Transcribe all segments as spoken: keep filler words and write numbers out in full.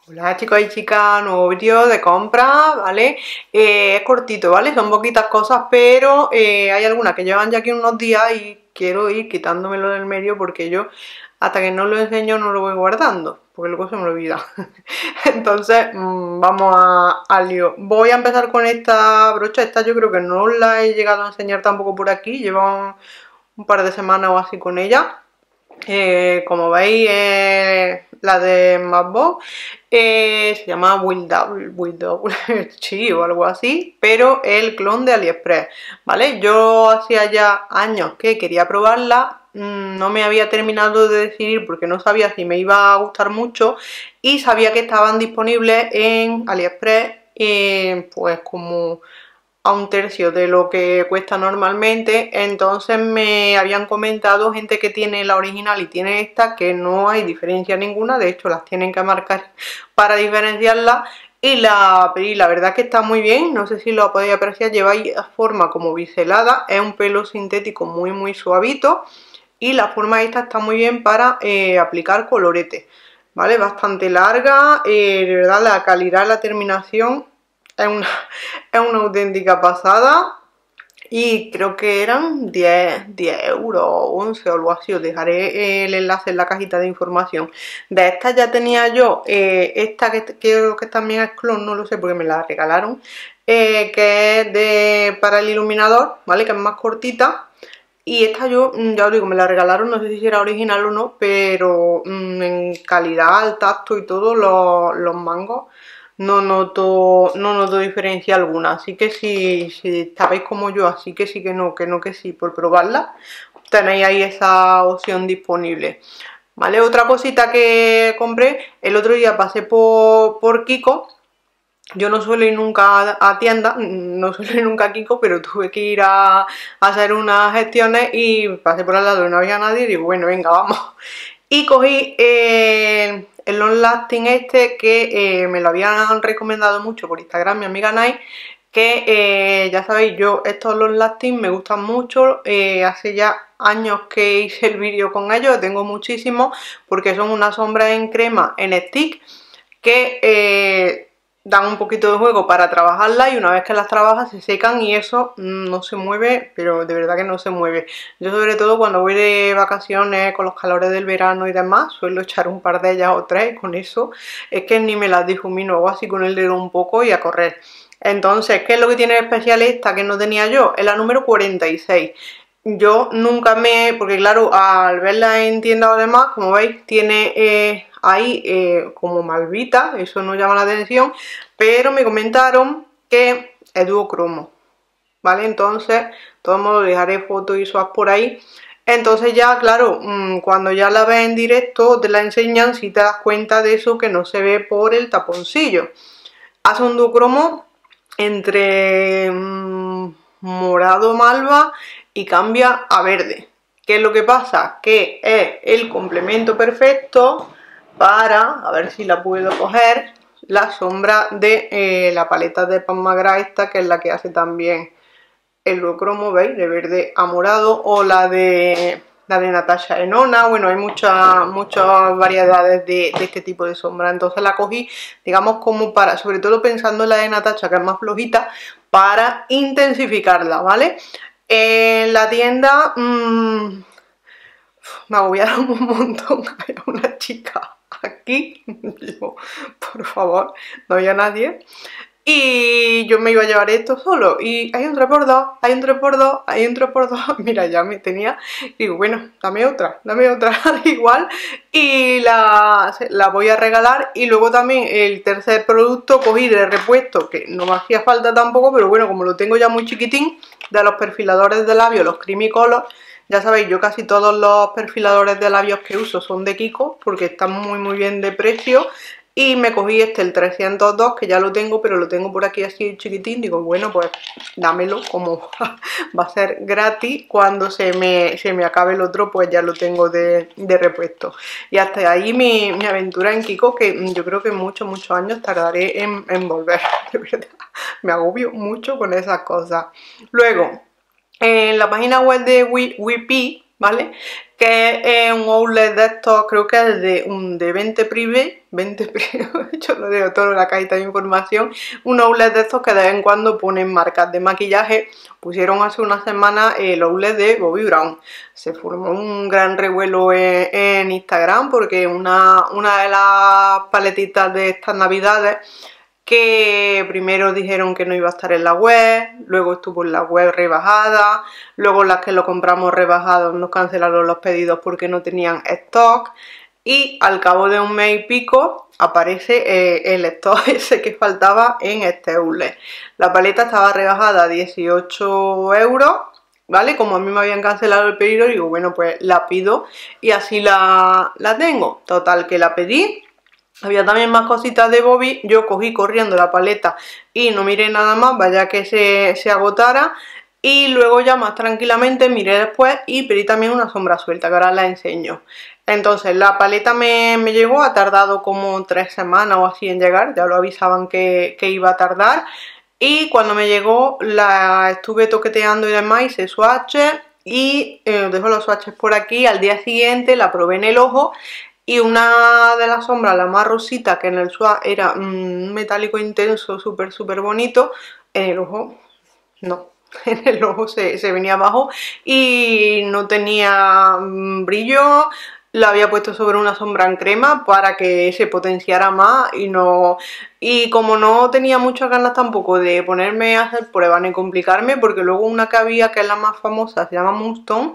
Hola chicos y chicas, nuevo vídeo de compra, ¿vale? Eh, es cortito, ¿vale? Son poquitas cosas, pero eh, hay algunas que llevan ya aquí unos días y quiero ir quitándomelo del medio porque yo hasta que no lo enseño no lo voy guardando, porque luego se me olvida. Entonces, mmm, vamos a, al lío. Voy a empezar con esta brocha, esta yo creo que no la he llegado a enseñar tampoco por aquí, lleva un, un par de semanas o así con ella. Eh, como veis, eh, la de MacBook eh, se llama Will Double, Will Double sí, o algo así, pero el clon de AliExpress, ¿vale? Yo hacía ya años que quería probarla, mmm, no me había terminado de decidir porque no sabía si me iba a gustar mucho y sabía que estaban disponibles en AliExpress, eh, pues como a un tercio de lo que cuesta normalmente. Entonces me habían comentado gente que tiene la original y tiene esta que no hay diferencia ninguna, de hecho las tienen que marcar para diferenciarla y la pedí, la verdad que está muy bien, no sé si lo podéis apreciar, lleva forma como biselada, es un pelo sintético muy muy suavito y la forma esta está muy bien para eh, aplicar colorete, ¿vale? Bastante larga, eh, de verdad la calidad, la terminación es una, es una auténtica pasada y creo que eran diez euros, once o algo así. Os dejaré el enlace en la cajita de información. De esta ya tenía yo, eh, esta que creo que también es clon, no lo sé porque me la regalaron, eh, que es de, para el iluminador, ¿vale? Que es más cortita. Y esta yo, ya os digo, me la regalaron, no sé si era original o no, pero mmm, en calidad, al tacto y todo, los, los mangos, no noto, no noto diferencia alguna. Así que si, si estabais como yo, así que sí que no, que no que sí, por probarla, tenéis ahí esa opción disponible. ¿Vale? Otra cosita que compré, el otro día pasé por, por Kiko. Yo no suelo ir nunca a tiendas, no suelo ir nunca a Kiko, pero tuve que ir a, a hacer unas gestiones y pasé por al lado y no había nadie y digo, bueno, venga, vamos. Y cogí eh, el long lasting este que eh, me lo habían recomendado mucho por Instagram, mi amiga Nai, que eh, ya sabéis, yo estos long lasting me gustan mucho, eh, hace ya años que hice el vídeo con ellos, tengo muchísimos porque son una sombra en crema en stick que eh, dan un poquito de juego para trabajarlas y una vez que las trabajas se secan y eso no se mueve, pero de verdad que no se mueve. Yo sobre todo cuando voy de vacaciones con los calores del verano y demás, suelo echar un par de ellas o tres, con eso es que ni me las difumino, hago así con el dedo un poco y a correr. Entonces, ¿qué es lo que tiene de especial esta que no tenía yo? Es la número cuarenta y seis. Yo nunca me... porque claro, al verla en tiendas o demás, como veis, tiene... Eh, ahí eh, como malvita, eso no llama la atención, pero me comentaron que es duocromo, ¿vale? Entonces, de todos modos, dejaré fotos y swaps por ahí. Entonces ya, claro, cuando ya la ves en directo, te la enseñan, si te das cuenta de eso que no se ve por el taponcillo. Hace un duocromo entre mmm, morado malva y cambia a verde. ¿Qué es lo que pasa? Que es el complemento perfecto para, a ver si la puedo coger, la sombra de eh, la paleta de Pan Magra esta, que es la que hace también el duocromo, ¿veis? De verde a morado, o la de la de Natasha Denona. Bueno, hay muchas muchas variedades de, de este tipo de sombra, entonces la cogí, digamos, como para, sobre todo pensando en la de Natasha, que es más flojita, para intensificarla, ¿vale? En la tienda mmm, me agobiaron un montón, había una chica aquí, digo, por favor, no había nadie, y yo me iba a llevar esto solo, y hay un tres por dos, hay un tres por dos, hay un tres por dos, mira, ya me tenía, digo, bueno, dame otra, dame otra, igual, y la, la voy a regalar. Y luego también el tercer producto cogí de repuesto, que no me hacía falta tampoco, pero bueno, como lo tengo ya muy chiquitín, de los perfiladores de labios, los Creamy Color. Ya sabéis, yo casi todos los perfiladores de labios que uso son de Kiko, porque están muy muy bien de precio. Y me cogí este, el trescientos dos, que ya lo tengo, pero lo tengo por aquí así chiquitín. Digo, bueno, pues dámelo, como va a ser gratis. Cuando se me, se me acabe el otro, pues ya lo tengo de, de repuesto. Y hasta ahí mi, mi aventura en Kiko, que yo creo que muchos, muchos años tardaré en, en volver. De verdad, me agobio mucho con esas cosas. Luego, en la página web de Wipi, ¿vale? Que es un outlet de estos, creo que es de, un, de veinte privé, veinte privé, yo lo dejo todo en la cajita de información, un outlet de estos que de vez en cuando ponen marcas de maquillaje. Pusieron hace una semana el outlet de Bobbi Brown. Se formó un gran revuelo en, en Instagram porque una, una de las paletitas de estas navidades, que primero dijeron que no iba a estar en la web, luego estuvo en la web rebajada, luego las que lo compramos rebajados nos cancelaron los pedidos porque no tenían stock, y al cabo de un mes y pico aparece eh, el stock ese que faltaba en este outlet. La paleta estaba rebajada a dieciocho euros, ¿vale? Como a mí me habían cancelado el pedido, digo, bueno, pues la pido y así la, la tengo. Total, que la pedí. Había también más cositas de Bobbi, yo cogí corriendo la paleta y no miré nada más, vaya que se, se agotara. Y luego ya más tranquilamente miré después y pedí también una sombra suelta, que ahora la enseño. Entonces la paleta me, me llegó, ha tardado como tres semanas o así en llegar, ya lo avisaban que, que iba a tardar. Y cuando me llegó la estuve toqueteando y demás, hice swatches y eh, os dejo los swatches por aquí. Al día siguiente la probé en el ojo. Y una de las sombras, la más rosita, que en el swatch era un mm, metálico intenso, súper, súper bonito, en el ojo no, en el ojo se, se venía abajo y no tenía mm, brillo. La había puesto sobre una sombra en crema para que se potenciara más y no... Y como no tenía muchas ganas tampoco de ponerme a hacer pruebas ni complicarme, porque luego una que había, que es la más famosa, se llama Moonstone,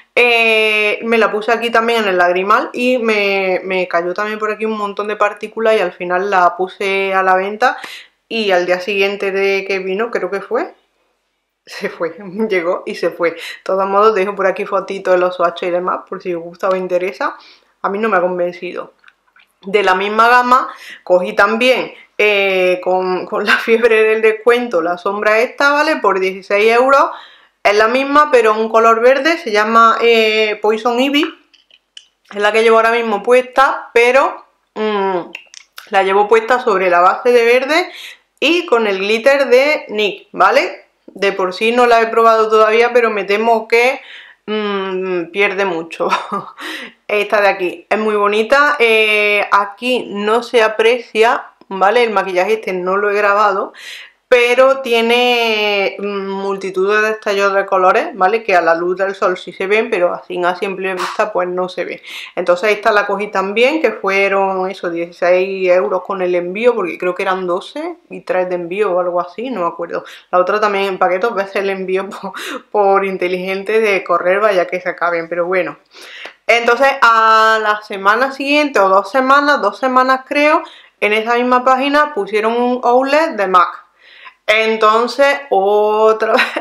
Eh, me la puse aquí también en el lagrimal y me, me cayó también por aquí un montón de partículas y al final la puse a la venta y al día siguiente de que vino, creo que fue, se fue, llegó y se fue. De todos modos dejo por aquí fotitos de los swatches y demás por si os gusta o interesa. A mí no me ha convencido. De la misma gama cogí también eh, con, con la fiebre del descuento la sombra esta, ¿vale? Por dieciséis euros. Es la misma, pero un color verde, se llama eh, Poison Ivy. Es la que llevo ahora mismo puesta, pero mmm, la llevo puesta sobre la base de verde y con el glitter de N Y X, ¿vale? De por sí no la he probado todavía, pero me temo que mmm, pierde mucho. Esta de aquí es muy bonita. Eh, aquí no se aprecia, ¿vale? El maquillaje este no lo he grabado, pero tiene multitud de destellos de colores, ¿vale? Que a la luz del sol sí se ven, pero así a simple vista pues no se ve. Entonces esta la cogí también, que fueron esos dieciséis euros con el envío, porque creo que eran doce y tres de envío o algo así, no me acuerdo. La otra también en paquete, dos veces el envío por, por inteligente de correr, vaya que se acaben, pero bueno. Entonces a la semana siguiente, o dos semanas, dos semanas creo, en esa misma página pusieron un outlet de MAC. Entonces otra vez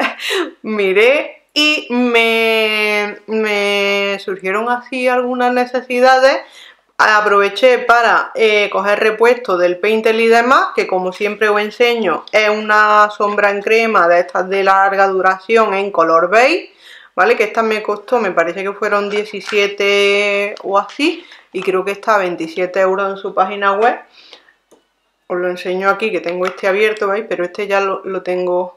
miré y me, me surgieron así algunas necesidades. Aproveché para eh, coger repuesto del Painterly y demás, que como siempre os enseño es una sombra en crema de estas de larga duración en color beige, ¿vale? Que esta me costó, me parece que fueron diecisiete o así, y creo que está a veintisiete euros en su página web. Os lo enseño aquí, que tengo este abierto, ¿veis? Pero este ya lo, lo tengo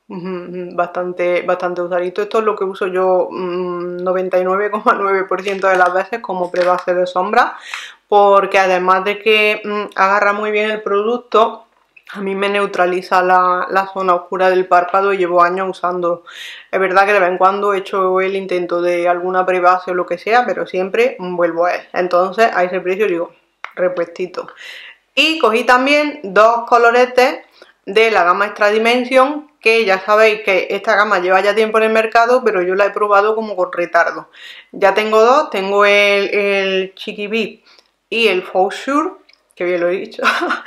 bastante, bastante usadito. Esto es lo que uso yo noventa y nueve coma nueve por ciento de las veces como prebase de sombra, porque además de que mmm, agarra muy bien el producto, a mí me neutraliza la, la zona oscura del párpado y llevo años usándolo. Es verdad que de vez en cuando he hecho el intento de alguna prebase o lo que sea, pero siempre vuelvo a él. Entonces a ese precio digo, repuestito. Y cogí también dos coloretes de la gama Extra Dimension, que ya sabéis que esta gama lleva ya tiempo en el mercado, pero yo la he probado como con retardo. Ya tengo dos, tengo el, el Cheeky Beat y el Faux Sure, que bien lo he dicho,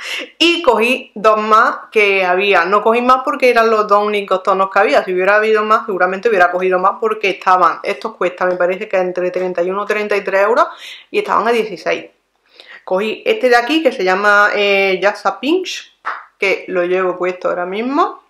y cogí dos más que había. No cogí más porque eran los dos únicos tonos que había. Si hubiera habido más, seguramente hubiera cogido más porque estaban, estos cuestan, me parece que entre treinta y uno y treinta y tres euros y estaban a dieciséis. Cogí este de aquí que se llama eh, Jazza Pinch, que lo llevo puesto ahora mismo.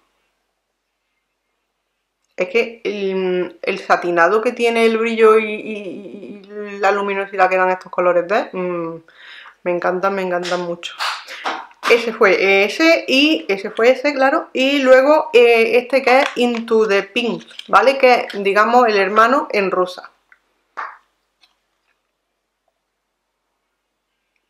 Es que el, el satinado que tiene, el brillo y, y, y la luminosidad que dan estos colores de mmm, me encantan, me encantan mucho. Ese fue ese y ese fue ese, claro. Y luego eh, este que es Into the Pink, ¿vale? Que es, digamos, el hermano en rosa.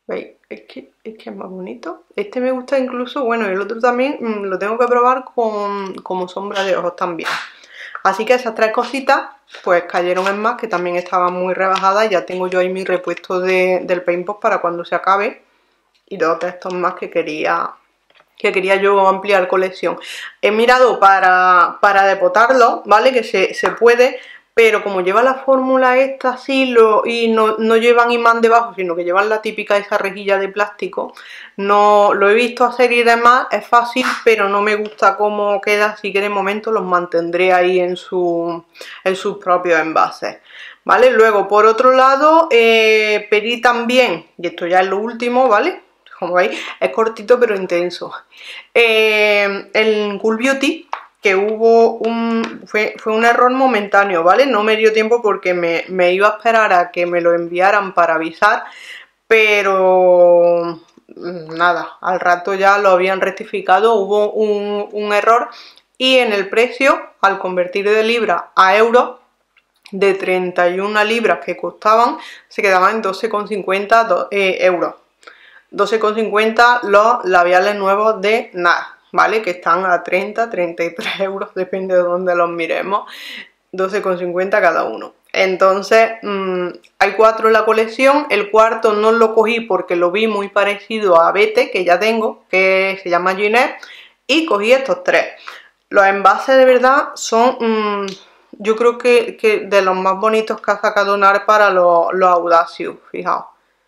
¿Veis? Es que, es que es más bonito. Este me gusta incluso, bueno, el otro también mmm, lo tengo que probar con como sombra de ojos también. Así que esas tres cositas pues cayeron en más, que también estaban muy rebajadas, y ya tengo yo ahí mi repuesto de, del Paintbox para cuando se acabe. Y dos de estos más que quería, que quería yo ampliar colección. He mirado para, para depotarlo, ¿vale? Que se, se puede, pero como lleva la fórmula esta así lo, y no, no llevan imán debajo, sino que llevan la típica esa rejilla de plástico, no lo he visto hacer y demás, es fácil, pero no me gusta cómo queda, así que de momento los mantendré ahí en, su, en sus propios envases. ¿Vale? Luego, por otro lado, eh, pedí también, y esto ya es lo último, ¿vale? Como veis, es cortito pero intenso. Eh, el Cool Beauty, que hubo un... Fue, fue un error momentáneo, ¿vale? No me dio tiempo porque me, me iba a esperar a que me lo enviaran para avisar, pero... nada, al rato ya lo habían rectificado, hubo un, un error, y en el precio, al convertir de libra a euros, de treinta y una libras que costaban, se quedaban en doce con cincuenta eh, euros. doce con cincuenta los labiales nuevos de N A R, ¿vale? Que están a treinta, treinta y tres euros, depende de dónde los miremos, doce con cincuenta cada uno. Entonces, mmm, hay cuatro en la colección, el cuarto no lo cogí porque lo vi muy parecido a Bete, que ya tengo, que se llama Ginette, y cogí estos tres. Los envases de verdad son... Mmm, yo creo que, que de los más bonitos que ha sacado N A R para los, los Audacious, fijaos.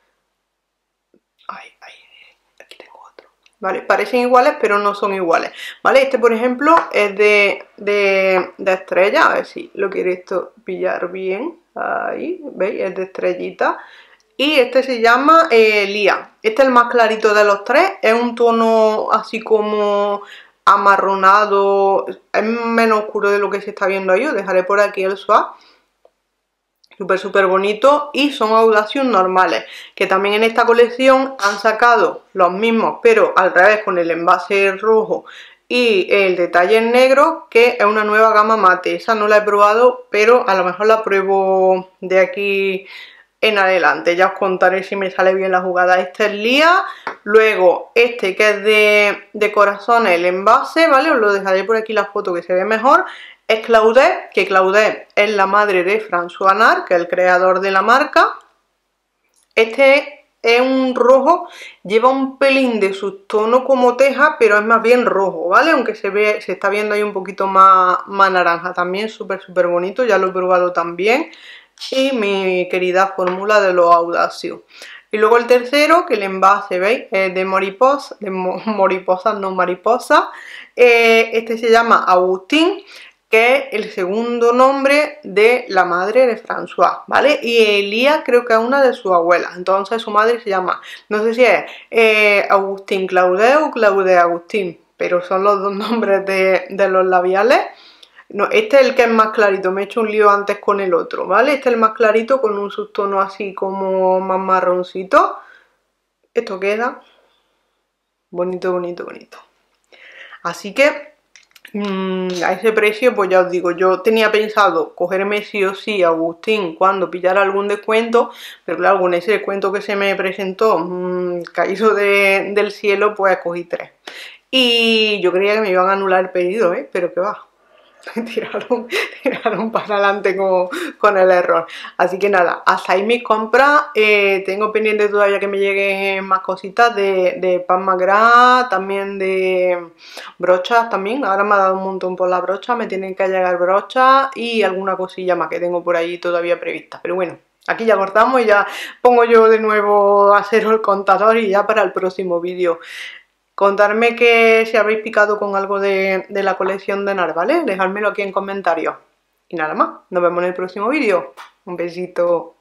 Ay, ay, aquí tengo otro. Vale, parecen iguales, pero no son iguales. Vale, este por ejemplo es de, de, de estrella, a ver si lo quiere esto pillar bien. Ahí, ¿veis? Es de estrellita. Y este se llama eh, Lía. Este es el más clarito de los tres, es un tono así como... amarronado, es menos oscuro de lo que se está viendo ahí. Os dejaré por aquí el swatch, súper súper bonito, y son Audacious normales, que también en esta colección han sacado los mismos pero al revés, con el envase rojo y el detalle en negro, que es una nueva gama mate. Esa no la he probado, pero a lo mejor la pruebo de aquí en adelante, ya os contaré si me sale bien la jugada. Este es Lía. Luego este que es de, de corazones, el envase, ¿vale? Os lo dejaré por aquí la foto que se ve mejor. Es Claudette, que Claudette es la madre de François N A R, que es el creador de la marca. Este es un rojo, lleva un pelín de subtono como teja, pero es más bien rojo, ¿vale? Aunque se ve, se está viendo ahí un poquito más, más naranja. También súper súper bonito, ya lo he probado también. Y mi querida fórmula de los Audacious. Y luego el tercero, que el envase, ¿veis? Es de mariposa, de mo mariposa, no mariposa. Eh, este se llama Agustín, que es el segundo nombre de la madre de François, ¿vale? Y Elía creo que es una de sus abuelas, entonces su madre se llama, no sé si es eh, Agustín Claudette o Claudette Agustín, pero son los dos nombres de, de los labiales. No, este es el que es más clarito, me he hecho un lío antes con el otro, ¿vale? Este es el más clarito con un subtono así como más marroncito. Esto queda bonito, bonito, bonito. Así que mmm, a ese precio, pues ya os digo, yo tenía pensado cogerme sí o sí a Agustín cuando pillara algún descuento, pero claro, con ese descuento que se me presentó, mmm, caído de, del cielo, pues cogí tres. Y yo creía que me iban a anular el pedido, ¿eh? Pero que va. Tiraron, tiraron para adelante con, con el error. Así que nada, hasta ahí mis compras. Eh, tengo pendiente todavía que me lleguen más cositas de, de Pan Magras, también de brochas también. Ahora me ha dado un montón por la brocha, me tienen que llegar brochas y alguna cosilla más que tengo por ahí todavía prevista. Pero bueno, aquí ya cortamos y ya pongo yo de nuevo a cero el contador y ya para el próximo vídeo. Contarme que si habéis picado con algo de, de la colección de N A R, ¿vale? Dejádmelo aquí en comentarios. Y nada más, nos vemos en el próximo vídeo. Un besito.